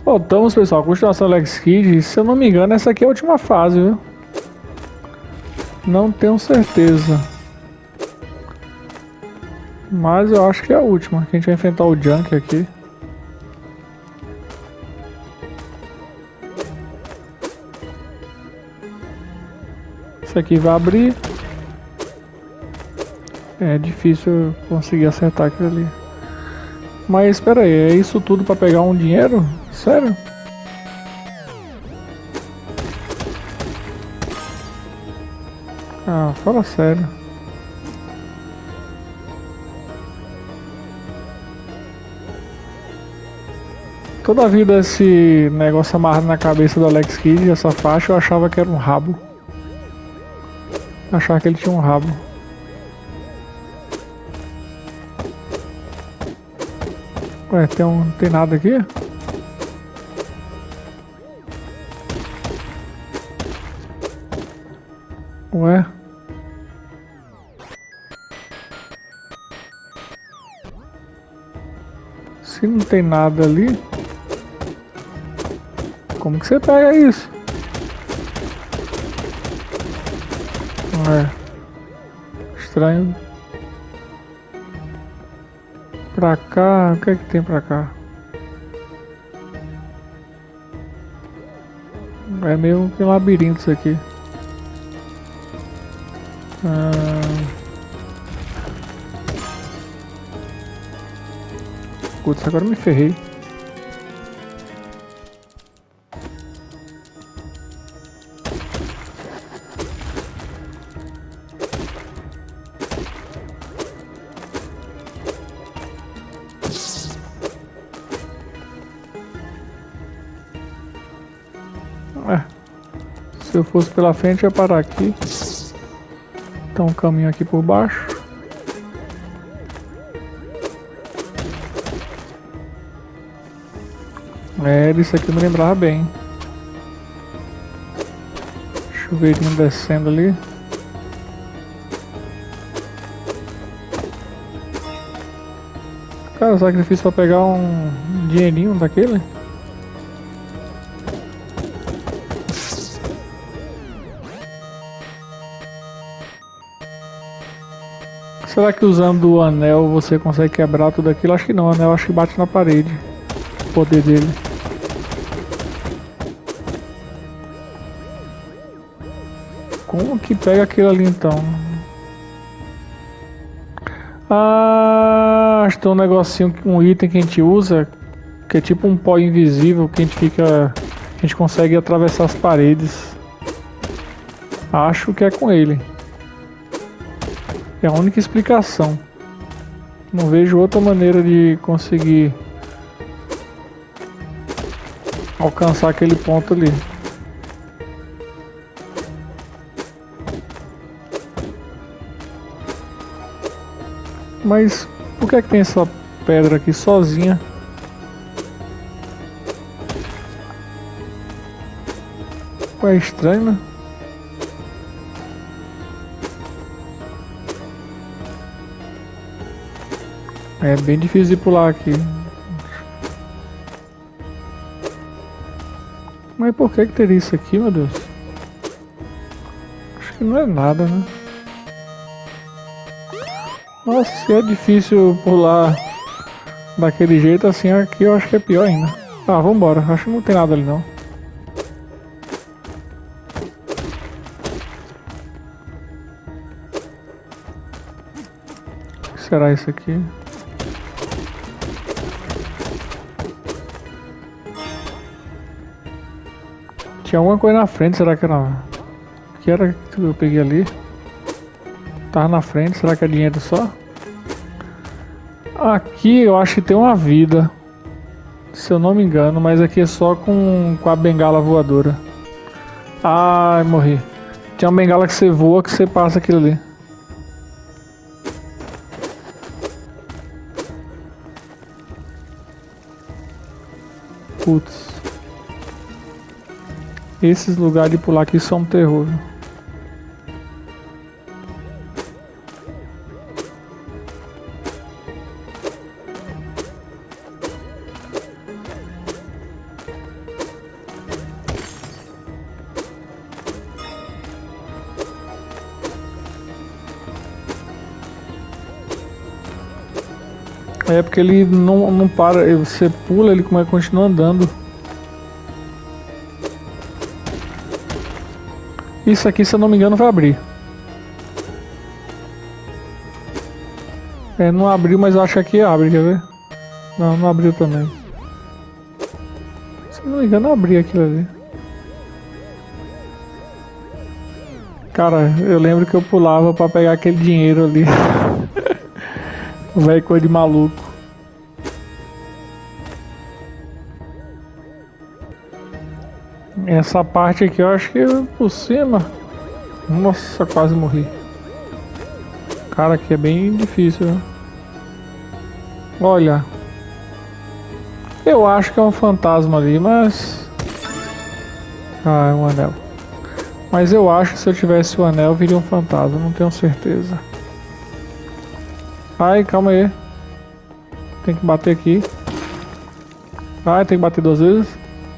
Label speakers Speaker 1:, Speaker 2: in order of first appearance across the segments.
Speaker 1: Voltamos, pessoal. Continuação do Alex Kidd. Se eu não me engano, essa aqui é a última fase, viu? Não tenho certeza. Mas eu acho que é a última. Que a gente vai enfrentar o Junk aqui. Isso aqui vai abrir. É difícil conseguir acertar aquilo ali. Mas espera aí, é isso tudo pra pegar um dinheiro? Sério? Ah, fala sério. Toda a vida esse negócio amarrado na cabeça do Alex Kidd, essa faixa, eu achava que era um rabo. Eu achava que ele tinha um rabo. Ué, tem nada aqui? Ué? Se não tem nada ali, como que você pega isso? Ué, estranho. Pra cá, o que é que tem pra cá? É meio que um labirinto isso aqui. Putz, agora me ferrei. Se eu fosse pela frente, eu ia parar aqui. Tem um caminho aqui por baixo. Isso aqui eu me lembrava bem. Chuveirinho descendo ali. Cara, sacrifício pra pegar um dinheirinho daquele. Será que usando o anel você consegue quebrar tudo aquilo? Acho que não, o anel acho que bate na parede. O poder dele. Como que pega aquilo ali então? Ah, acho que tem um negocinho, um item que a gente usa, que é tipo um pó invisível que a gente consegue atravessar as paredes. Acho que é com ele. É a única explicação. Não vejo outra maneira de conseguir alcançar aquele ponto ali. Mas por que é que tem essa pedra aqui sozinha? É estranho, né? É bem difícil de pular aqui. Mas por que teria isso aqui, meu Deus? Acho que não é nada, né? Nossa, se é difícil pular daquele jeito assim, aqui eu acho que é pior ainda. Ah, vambora. Acho que não tem nada ali não. O que será isso aqui? Tinha alguma coisa na frente, será que era... O que era que eu peguei ali? Tava na frente, será que é dinheiro só? Aqui eu acho que tem uma vida, se eu não me engano, mas aqui é só com a bengala voadora. Ai, morri. Tinha uma bengala que você voa, que você passa aquilo ali. Putz. Esses lugares de pular aqui são um terror. É porque ele não para, você pula, ele continua andando. Isso aqui, se eu não me engano, vai abrir. É, não abriu, mas eu acho que aqui abre, quer ver? Não, não abriu também. Se não me engano, eu abri aquilo ali. Cara, eu lembro que eu pulava pra pegar aquele dinheiro ali. Velho, coisa de maluco. Essa parte aqui eu acho que por cima. Nossa, quase morri. Cara, aqui é bem difícil, né? Olha. Eu acho que é um fantasma ali, mas... Ah, é um anel. Mas eu acho que se eu tivesse o anel, viria um fantasma, não tenho certeza. Ai, calma aí. Tem que bater aqui. Ai, tem que bater 2 vezes.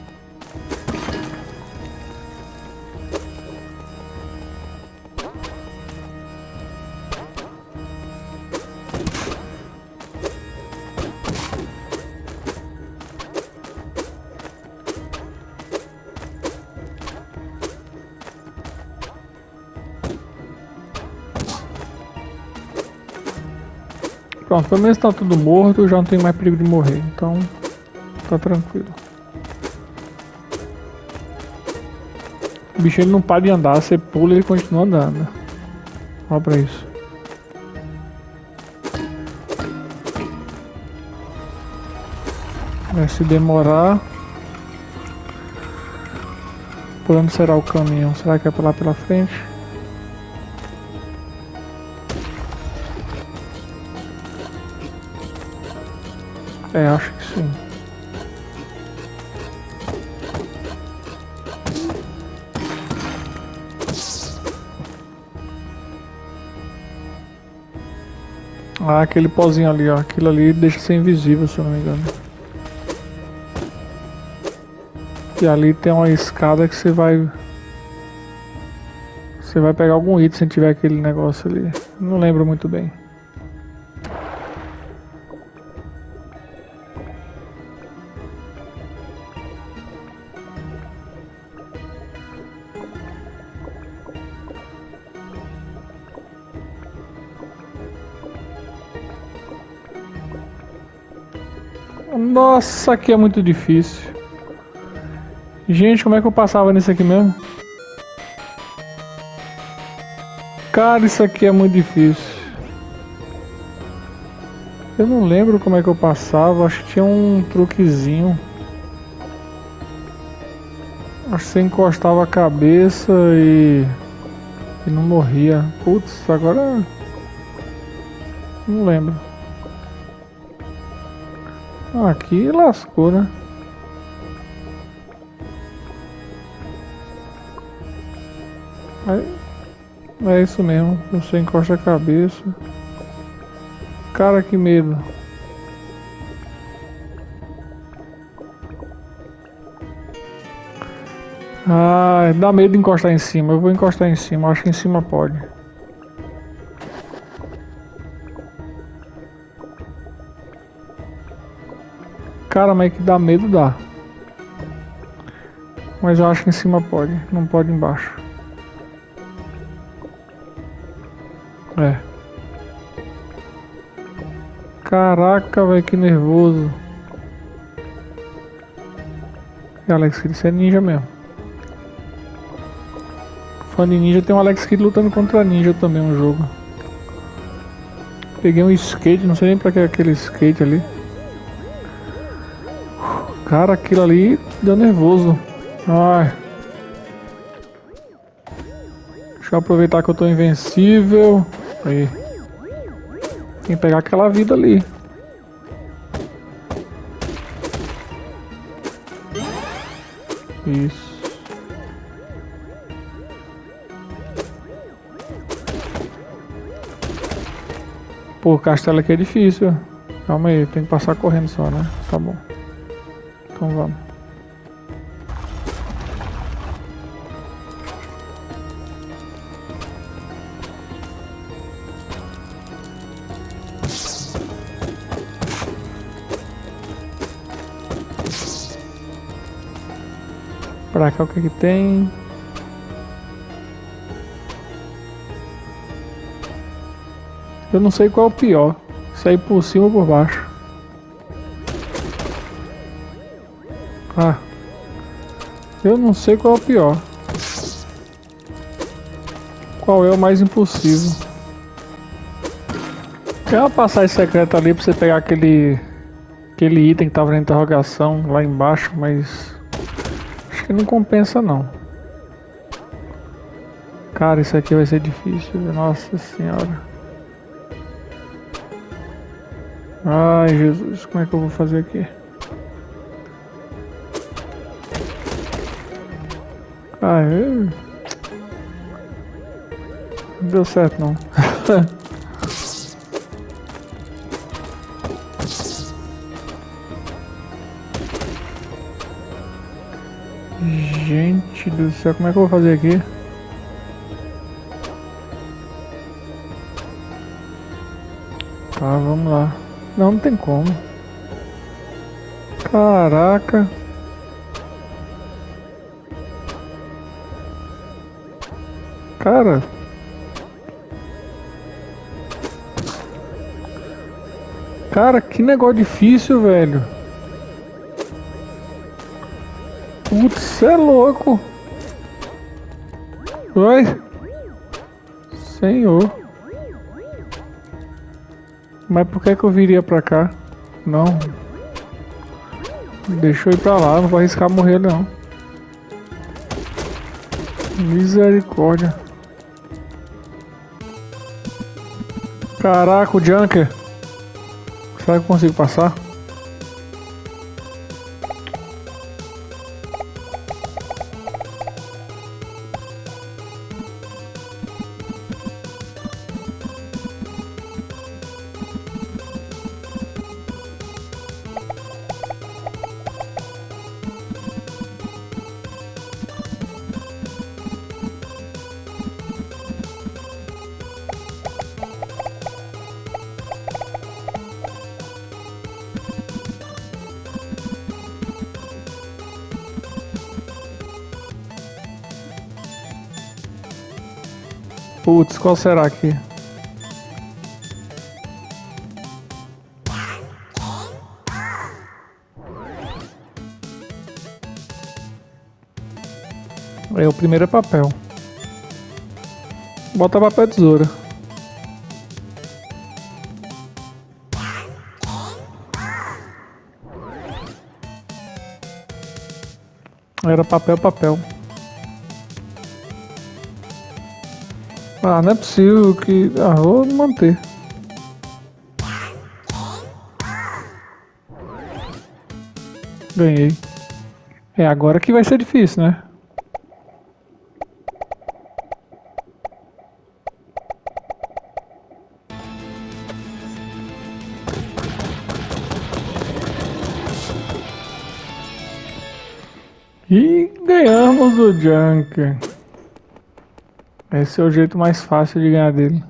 Speaker 1: Pronto, pelo menos tá tudo morto, já não tem mais perigo de morrer, então tá tranquilo. O bicho ele não para de andar, você pula e ele continua andando. Olha pra isso. Vai se demorar. Por onde será o caminho? Será que é pra lá pela frente? É, acho que sim. Ah, aquele pozinho ali, ó. Aquilo ali deixa ser invisível, se eu não me engano. E ali tem uma escada que você vai... Você vai pegar algum item se tiver aquele negócio ali. Não lembro muito bem. Nossa, aqui é muito difícil. Gente, como é que eu passava nisso aqui mesmo? Cara, isso aqui é muito difícil. Eu não lembro como é que eu passava. Acho que tinha um truquezinho. Acho que você encostava a cabeça e não morria. Putz, agora... Não lembro. Aqui lascou, né? É isso mesmo. Você encosta a cabeça. Cara, que medo. Ah, dá medo de encostar em cima. Eu vou encostar em cima. Acho que em cima pode. Cara, mas que dá medo, dá. Mas eu acho que em cima pode. Não pode embaixo. É. Caraca, velho, que nervoso. E Alex Kidd, isso é ninja mesmo. Fã de ninja, tem um Alex Kidd lutando contra ninja também no jogo. Peguei um skate, não sei nem pra que é aquele skate ali. Cara, aquilo ali deu nervoso. Ai. Deixa eu aproveitar que eu tô invencível. Aí. Tem que pegar aquela vida ali. Isso. Pô, o castelo aqui é difícil. Calma aí, tem que passar correndo só, né? Tá bom. Então vamos. Pra cá o que que tem? Eu não sei qual é o pior. Sair por cima ou por baixo. Ah. Eu não sei qual é o pior. Qual é o mais impossível? Tem uma passagem secreta ali pra você pegar aquele item que tava na interrogação lá embaixo, mas acho que não compensa não. Cara, isso aqui vai ser difícil, nossa senhora. Ai, Jesus, como é que eu vou fazer aqui? Ai, não deu certo não. Gente do céu, como é que eu vou fazer aqui? Tá, vamos lá. Não, não tem como. Caraca. Cara. Cara, que negócio difícil, velho. Putz, cê é louco. Vai. Senhor. Mas por que eu viria pra cá? Não. Deixa eu ir pra lá, não vou arriscar morrer não. Misericórdia. Caraca, o Junker. Será que eu consigo passar? Putz, qual será aqui? É, o primeiro é papel. Bota papel e tesoura. Era papel, papel. Ah, não é possível que... Ah, vou manter. Ganhei. É, agora que vai ser difícil, né? E ganhamos o Junker. Esse é o jeito mais fácil de ganhar dele.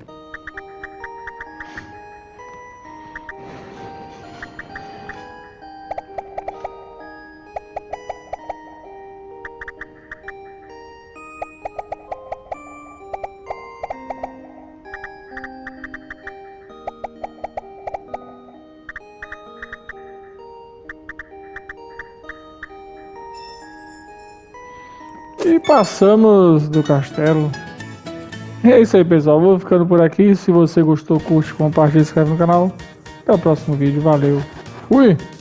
Speaker 1: E passamos do castelo. E é isso aí, pessoal. Vou ficando por aqui. Se você gostou, curte, compartilha, se inscreve no canal. Até o próximo vídeo. Valeu. Fui!